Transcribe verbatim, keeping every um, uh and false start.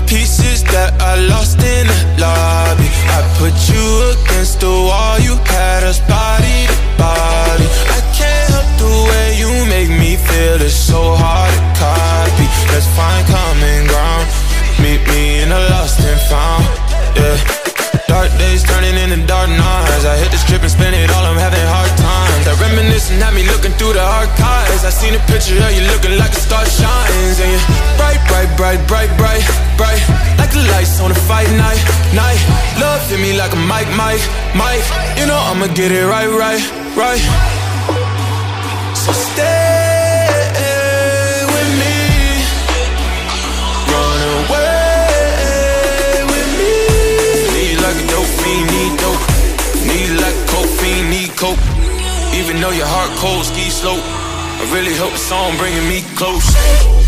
pieces that I lost in the lobby. I put you against the wall, you had us body to body. I can't help the way you make me feel, it's so hard to copy. Let's find common ground, meet me in the lost and found, yeah. Dark days turning into dark nights. I hit the strip and spend it all, I'm having hard times. That reminiscing had me looking through the archives. I seen a picture of you looking like a star shines. And you're bright, bright, bright, bright, bright, bright, like the lights on a fight night, night. Love hit me like a mic, mic, mic. You know I'ma get it right, right, right. So stay with me, run away with me. Need like a dope fiend, need dope. Need like coke fiend, need coke. Even though your heart cold, ski slope, I really hope the song bringing me close.